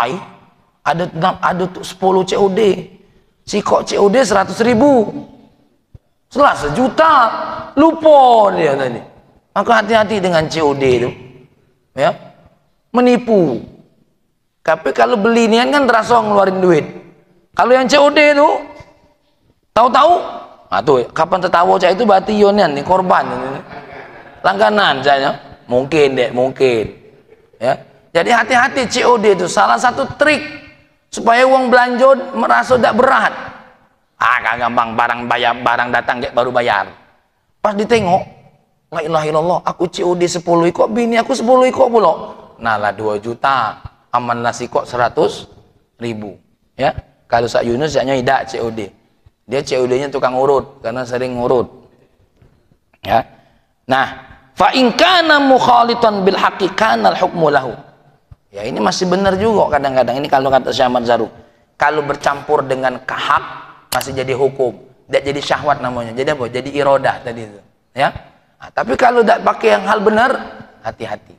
ada 10 COD. Si kok COD 100.000. Setelah 1 juta, lupa dia tadi. Maka hati-hati dengan COD itu. Ya. Menipu. Tapi kalau beli nian kan terasa ngeluarin duit. Kalau yang COD itu tahu-tahu, tuh kapan tertawa cak itu berarti yonian nih korban ini. Langganan saya. Mungkin deh, mungkin. Ya. Jadi hati-hati COD itu salah satu trik supaya uang belanja merasa tidak berat. Gampang barang datang baru bayar. Pas ditengok, la ilaha illallah, aku COD 10 kok bini aku 10 kok pula. Nah lah 2 juta, aman nasi kok 100.000. Ya, kalau Sak Yunus saknya tidak COD. Dia COD-nya tukang urut karena sering ngurut. Ya. Nah, fa in kana mukhalitan bil haqqi kana al hukmu lahu. Ya ini masih benar juga kadang-kadang ini kalau kata Syekh Ahmad Zarruq. Kalau bercampur dengan hak masih jadi hukum, tidak jadi syahwat namanya. Jadi apa? Jadi iradah tadi itu. Ya. Nah, tapi kalau tidak pakai yang hal benar, hati-hati.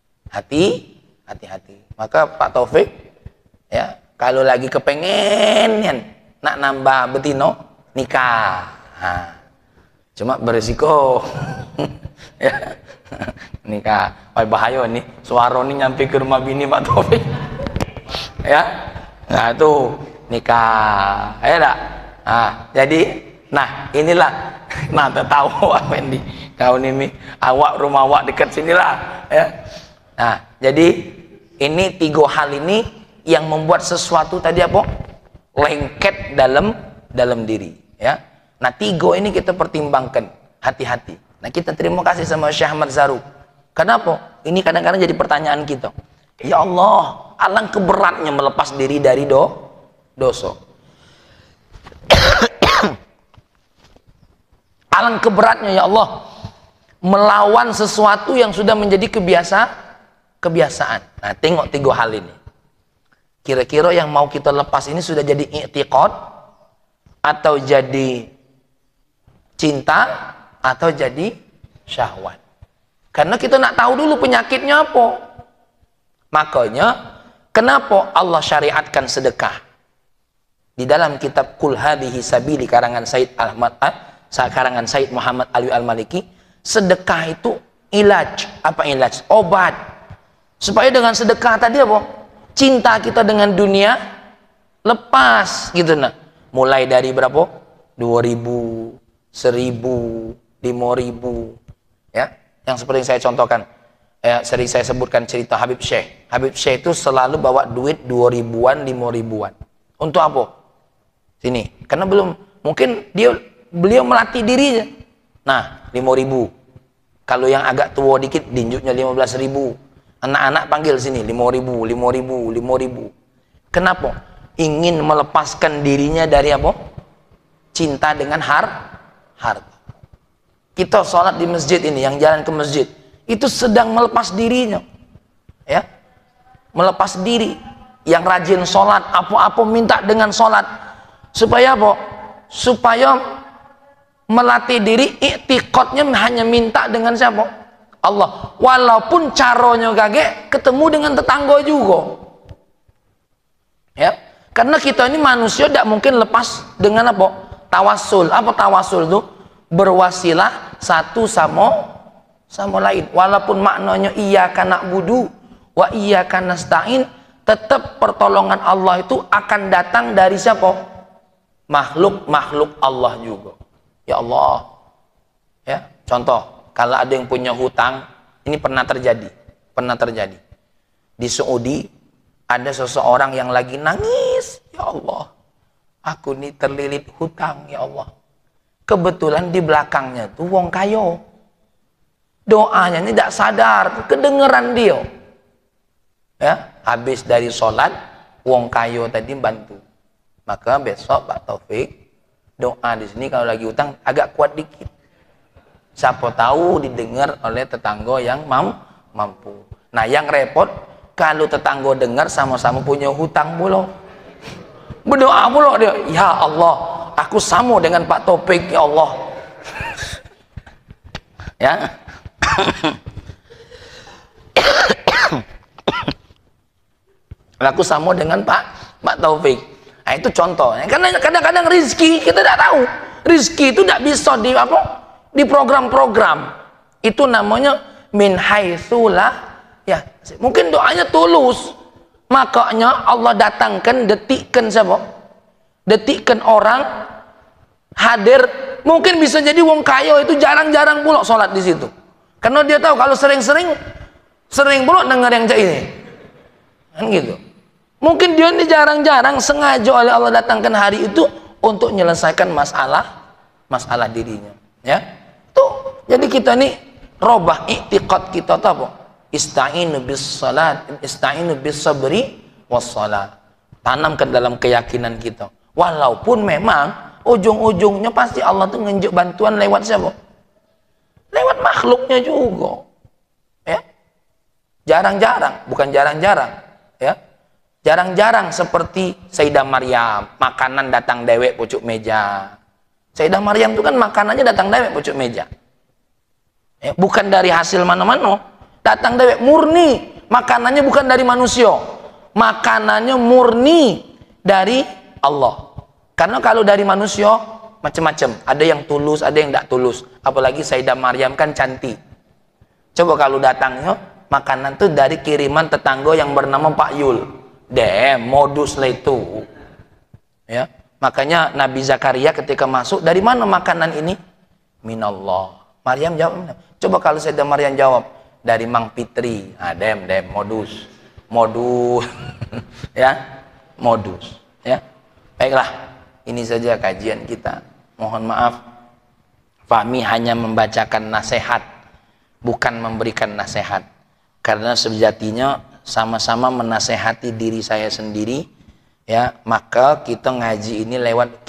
Hati-hati. Maka Pak Taufik ya, kalau lagi kepengen nak nambah betino nikah. Nah, cuma berisiko ya. Nikah. Wah bahaya nih. Suara nih nyampe ke rumah bini Pak Taufik. Ya. Nah, itu nikah. Ya enggak? Nah, jadi inilah tahu apa ini. Kau ini awak rumah awak dekat sinilah ya. Nah, jadi ini 3 hal ini yang membuat sesuatu tadi apa? Lengket dalam diri ya. Nah, 3 ini kita pertimbangkan, hati-hati. Nah, kita terima kasih sama Syekh Ahmad Zarruq. Kenapa? Ini kadang-kadang jadi pertanyaan kita. Ya Allah, alangkah beratnya melepas diri dari dosa. Alangkah beratnya ya Allah melawan sesuatu yang sudah menjadi kebiasaan. Nah, tengok 3 hal ini. Kira-kira yang mau kita lepas ini sudah jadi i'tiqad atau jadi cinta atau jadi syahwat. Karena kita nak tahu dulu penyakitnya apa. Makanya kenapa Allah syariatkan sedekah? Di dalam kitab Qul Hadhihi Sabili karangan Said Muhammad Alwi Al-Maliki, sedekah itu ilaj. Apa ilaj? Obat. Supaya dengan sedekah tadi apa? Cinta kita dengan dunia lepas gitu nah. Mulai dari berapa? 2.000, 1.000, 5.000 ya. Yang seperti yang saya contohkan. Sering saya sebutkan cerita Habib Syekh. Habib Syekh itu selalu bawa duit 2.000-an, 5.000-an. Untuk apa? Sini. Karena mungkin beliau melatih dirinya. Nah, 5.000. Kalau yang agak tua dikit, dinjuknya 15.000. Anak-anak panggil sini, 5.000, 5.000, 5.000. Kenapa? Ingin melepaskan dirinya dari apa? Cinta dengan harta. Kita sholat di masjid ini, yang jalan ke masjid, itu sedang melepas dirinya. Ya. Melepas diri. Yang rajin sholat, apa-apa minta dengan sholat. Supaya apa? Supaya melatih diri, i'tiqadnya hanya minta dengan siapa? Allah. Walaupun caranya kagak ketemu dengan tetangga juga. Ya. Karena kita ini manusia tidak mungkin lepas dengan apa? Tawasul. Apa tawasul itu? Berwasilah satu sama lain. Walaupun maknanya iyyaka na'budu wa iyyaka nasta'in, tetap pertolongan Allah itu akan datang dari siapa? Makhluk Allah juga. Ya Allah. Ya, contoh, kalau ada yang punya hutang, ini pernah terjadi. Di Saudi ada seseorang yang lagi nangis, ya Allah. Aku ini terlilit hutang, ya Allah. Kebetulan di belakangnya tuh wong kayo. Doanya ini tidak sadar, kedengeran dia. Ya, habis dari sholat, wong kayo tadi bantu. Maka besok Pak Taufik doa di sini kalau lagi utang agak kuat dikit. Siapa tahu didengar oleh tetangga yang mampu. Nah, yang repot kalau tetangga dengar sama-sama punya hutang pula. Berdoa pula dia, ya Allah, aku sama dengan Pak Taufik, ya Allah. Ya. Laku sama dengan Pak Taufik. Nah, itu contoh. Karena kadang-kadang rizki kita tidak tahu. Rizki itu tidak bisa di program-program. Itu namanya min haitsulah. Ya, mungkin doanya tulus. Makanya Allah datangkan, detikkan siapa? Detikkan orang hadir. Mungkin bisa jadi wong kaya itu jarang-jarang pula sholat di situ. Karena dia tahu kalau sering pula dengar yang cak ini. Kan gitu. Mungkin dia ini jarang-jarang sengaja oleh Allah datangkan hari itu untuk menyelesaikan masalah dirinya. Ya. Tuh, jadi kita nih robah i'tiqad kita tuh apa? Ista'inu bis salat, ista'inu bis sabri was salat. Tanamkan dalam keyakinan kita. Walaupun memang ujung-ujungnya pasti Allah tuh nunjuk bantuan lewat siapa? Lewat makhluknya juga. Ya. Jarang-jarang, bukan jarang-jarang, ya. Jarang-jarang seperti Sayyidah Maryam, makanan datang dewek pucuk meja. Sayyidah Maryam itu kan makanannya datang dewek pucuk meja. Ya, bukan dari hasil mana-mana, datang dewek murni, makanannya bukan dari manusia. Makanannya murni dari Allah. Karena kalau dari manusia macam-macam, ada yang tulus, ada yang tidak tulus. Apalagi Sayyidah Maryam kan cantik. Coba kalau datangnya makanan tuh dari kiriman tetangga yang bernama Pak Yul. Modus lah itu. Ya, makanya Nabi Zakaria ketika masuk, dari mana makanan ini? Minallah. Maryam jawab. Coba kalau Sayyidah Maryam jawab, dari Mang Pitri. Modus. Ya, modus. Ya, baiklah. Ini saja kajian kita. Mohon maaf, Fahmi hanya membacakan nasihat, bukan memberikan nasihat. Karena sejatinya sama-sama menasehati diri saya sendiri, ya. Maka kita ngaji ini lewat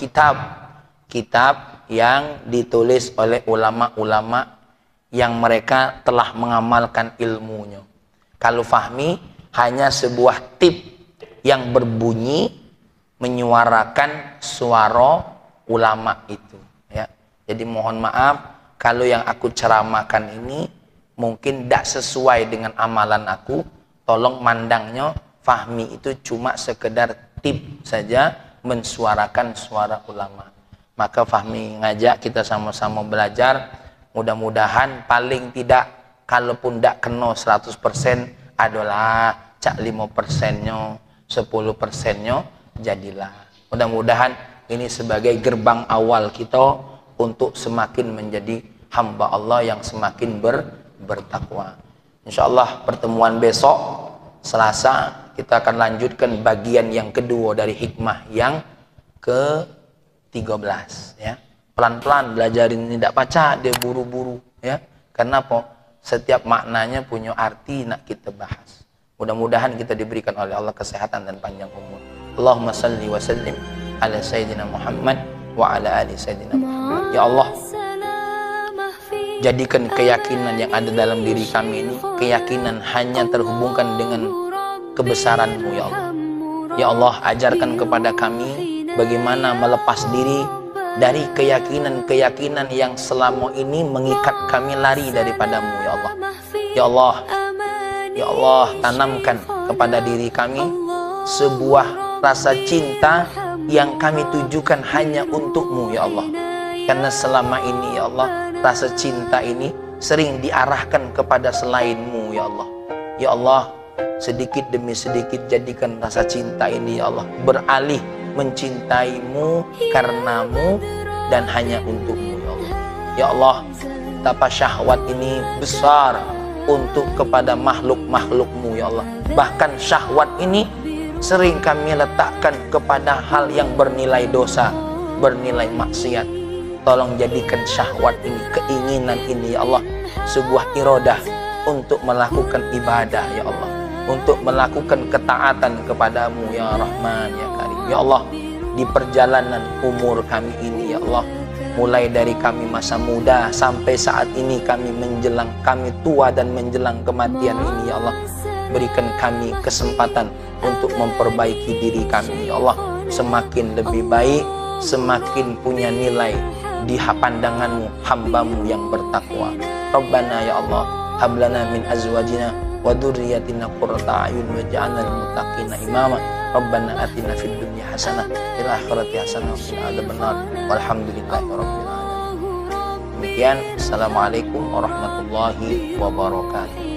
kitab yang ditulis oleh ulama-ulama yang mereka telah mengamalkan ilmunya. Kalau Fahmi hanya sebuah tip yang berbunyi menyuarakan suara ulama itu, ya. Jadi mohon maaf kalau yang aku ceramahkan ini mungkin tidak sesuai dengan amalan aku. Tolong mandangnya Fahmi itu cuma sekedar tip saja mensuarakan suara ulama. Maka Fahmi ngajak kita sama-sama belajar. Mudah-mudahan paling tidak, kalaupun tidak kena 100%, adalah cak 5%-nya, 10%-nya jadilah. Mudah-mudahan ini sebagai gerbang awal kita untuk semakin menjadi hamba Allah yang semakin bertakwa. InsyaAllah pertemuan besok Selasa kita akan lanjutkan bagian yang kedua dari hikmah yang ke-13, ya. Pelan-pelan belajarin ini, tidak pacak dia buru-buru, ya. Karena apa? Setiap maknanya punya arti nak kita bahas. Mudah-mudahan kita diberikan oleh Allah kesehatan dan panjang umur. Allahumma salli wa sallim ala sayyidina Muhammad wa ala ali sayyidina Muhammad. Ya Allah, jadikan keyakinan yang ada dalam diri kami ini keyakinan hanya terhubungkan dengan kebesaran-Mu, ya Allah. Ya Allah, ajarkan kepada kami bagaimana melepas diri dari keyakinan-keyakinan yang selama ini mengikat kami lari daripada-Mu, ya Allah. Ya Allah, ya Allah, tanamkan kepada diri kami sebuah rasa cinta yang kami tujukan hanya untuk-Mu, ya Allah. Karena selama ini, ya Allah, rasa cinta ini sering diarahkan kepada selain-Mu, ya Allah. Ya Allah, sedikit demi sedikit jadikan rasa cinta ini, ya Allah, beralih mencintai-Mu karenamu dan hanya untuk-Mu, ya Allah. Ya Allah, betapa syahwat ini besar untuk kepada makhluk-makhluk-Mu, ya Allah. Bahkan syahwat ini sering kami letakkan kepada hal yang bernilai dosa, bernilai maksiat. Tolong jadikan syahwat ini, keinginan ini, ya Allah, sebuah iradah untuk melakukan ibadah, ya Allah, untuk melakukan ketaatan kepadamu, ya Rahman, ya Karim. Ya Allah, di perjalanan umur kami ini, ya Allah, mulai dari kami masa muda sampai saat ini kami tua dan menjelang kematian ini, ya Allah, berikan kami kesempatan untuk memperbaiki diri kami, ya Allah, semakin lebih baik, semakin punya nilai di pandangan-Mu, hamba-Mu yang bertakwa. Rabbana ya Allah, hablana min azwajina wa dzurriyyatina qurrata a'yun waj'alna lil muttaqina imama. Rabbana atina fid dunya hasanah fil akhirati hasanah wa qina adzabannar. Walhamdulillahirabbil alamin. Demikian, assalamualaikum warahmatullahi wabarakatuh.